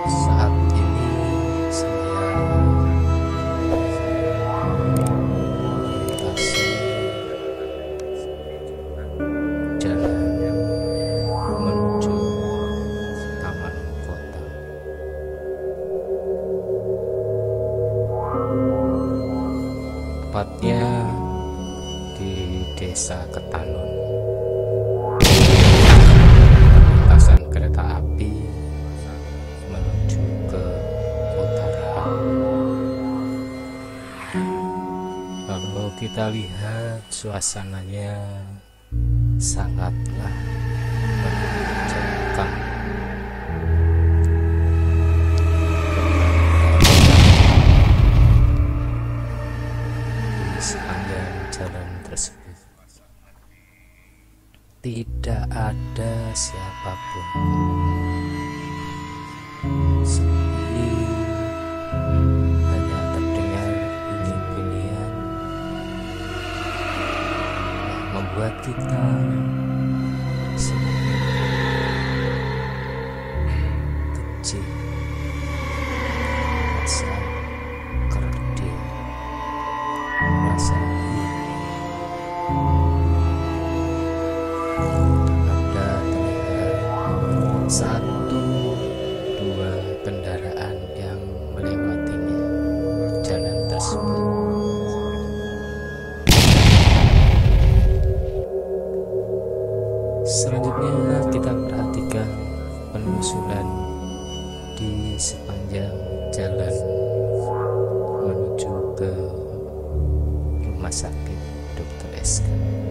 Saat ini saya melintasi jalan menuju taman kota. Tepatnya di Desa Ketanun. Lintasan kereta api menuju ke utara. Kalau kita lihat suasananya sangatlah menakjubkan. Di sepanjang jalan tersebut tidak ada siapapun, sepi, hanya terdengar bunyi-bunyian yang membuat kita semakin kecil, rasa kerdil, rasa ada terlihat satu dua kendaraan yang melewatinya jalan tersebut. Selanjutnya kita perhatikan penelusuran di sepanjang jalan menuju ke rumah sakit Dr. SK.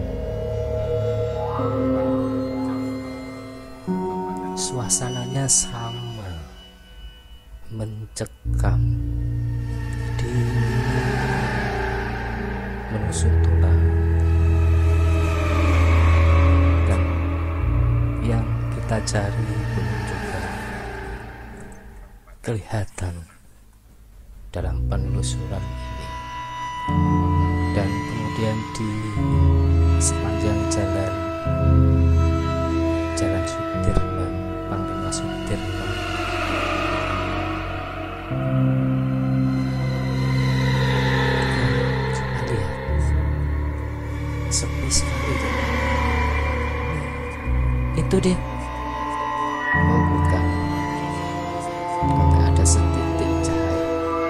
Suasananya sama, mencekam, dingin, menusuk tulang, dan yang kita cari belum juga kelihatan dalam penelusuran ini. Dan kemudian di sepanjang jalan Sudirman, Panglima Sudirman, kita lihat sepi sekali. Itu dia. Oh bukan, ada setitik cahaya.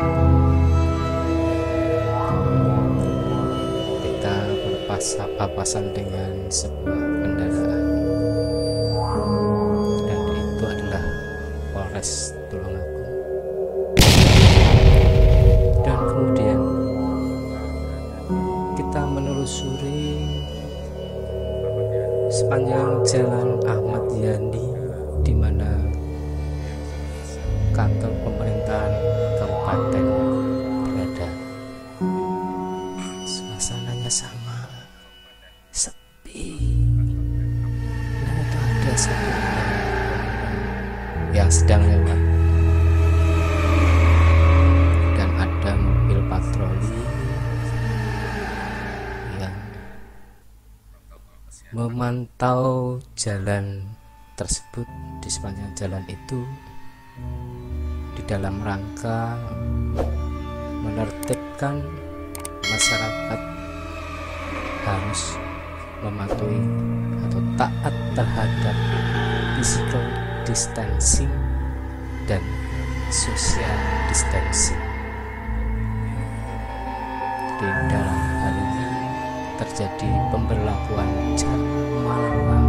Kita berpapasan dengan sebuah kendaraan, dan itu adalah Polres Tulungagung. Dan kemudian kita menelusuri sepanjang jalan Ahmad Yani, di mana kantor pemerintahan kabupaten berada. Suasananya sama, sepi, dan itu ada satu orang yang sedang lewat, dan ada mobil patroli yang memantau jalan tersebut. Di sepanjang jalan itu, di dalam rangka menertibkan masyarakat harus mematuhi atau taat terhadap physical distancing dan social distancing. Di dalam hal ini terjadi pemberlakuan jam malam.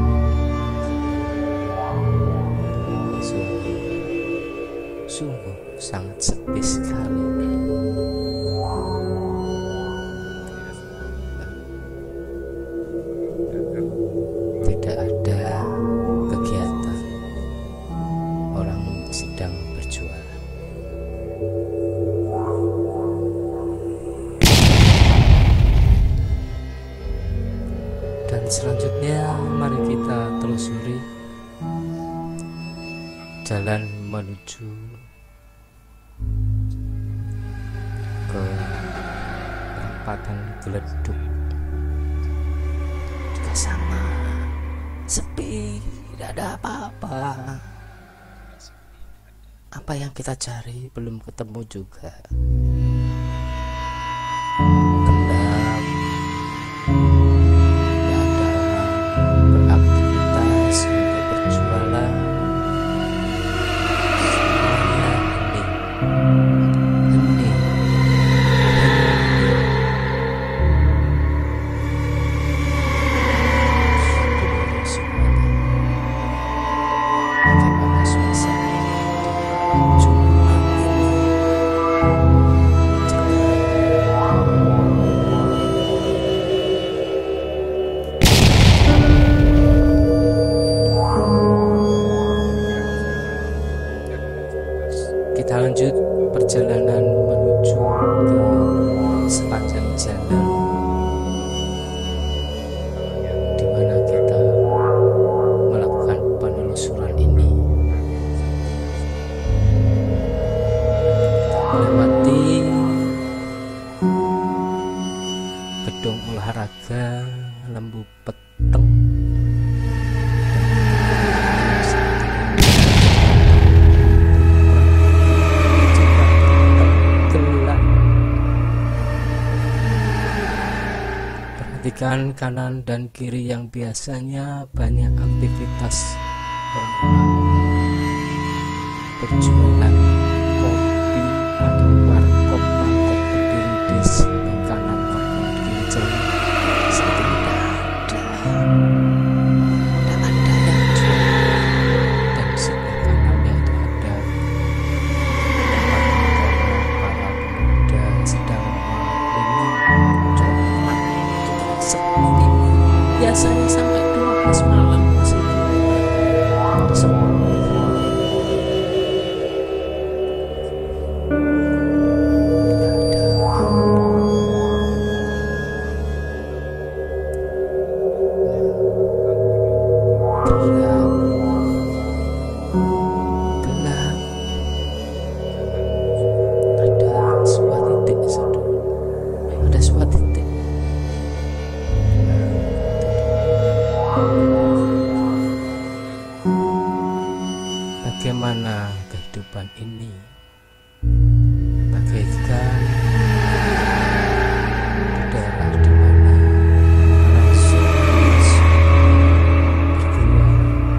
Sungguh sangat sepi sekali. Tidak ada kegiatan, orang sedang berjualan. Dan selanjutnya mari kita telusuri jalan menuju ke perempatan Geleduk. Juga sama, sepi, tidak ada apa-apa. Apa yang kita cari belum ketemu juga. Gelap, gak ada orang beraktivitas untuk berjualan. Semuanya hening, hening, semuanya. Bagaimana suasana Jumat ini? Kita lanjut perjalanan menuju ke sepanjang jalan di mana kita melakukan penelusuran ini. Melewati gedung olahraga Lembu Peteng. Perhatikan kanan dan kiri yang biasanya banyak aktivitas orang berjualan kopi atau warkop berdiri di sebelah kanan maupun kiri jalan. Saat ini tidak ada yang jual, dan di sebelah kanannya itu ada tempat para pemuda sedang minum coklat. Seperti biasanya sampai 12 malam masih semua. Gelap. Ada sebuah titik, saudara. Ada sebuah titik. Bagaimana kehidupan ini? Bagaikan di daerah di mana langsung bergerak.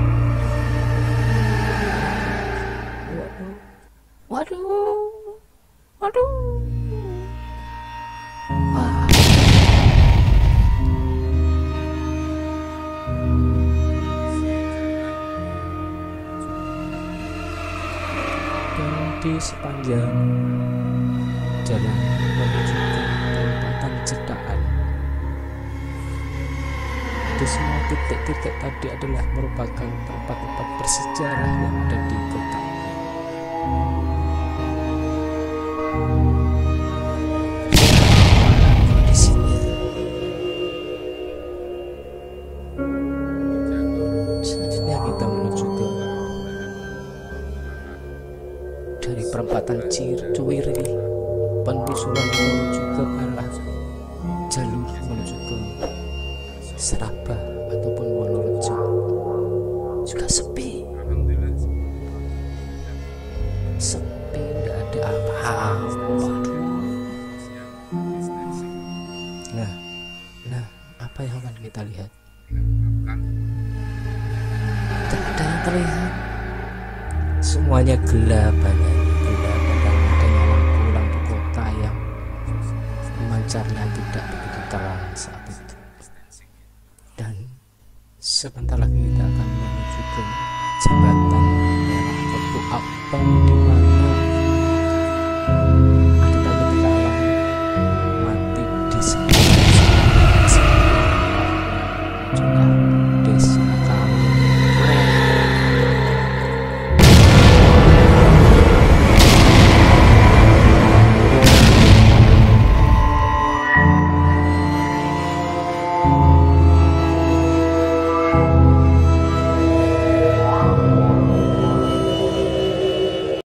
Waduh. Wah. Dan di sepanjang jalan menuju ke perempatan Cedaan, di semua titik-titik tadi adalah merupakan tempat-tempat bersejarah yang ada di kota ini. Kondisinya selanjutnya kita menuju ke dari perempatan Cuwiri, penelusuran menuju ke arah jalur menuju ke Serabah ataupun Wonorejo juga sepi, tidak ada apa-apa. Nah, apa yang akan kita lihat? Tidak ada yang terlihat. Semuanya gelap, banyak gelap, dan adanya lampu-lampu kota yang memancarnya tidak begitu terang saat itu. Dan sebentar lagi kita akan menuju ke jembatan merah Ketu Apeng, di mana ada ketika mati di sekitar juga desa kami.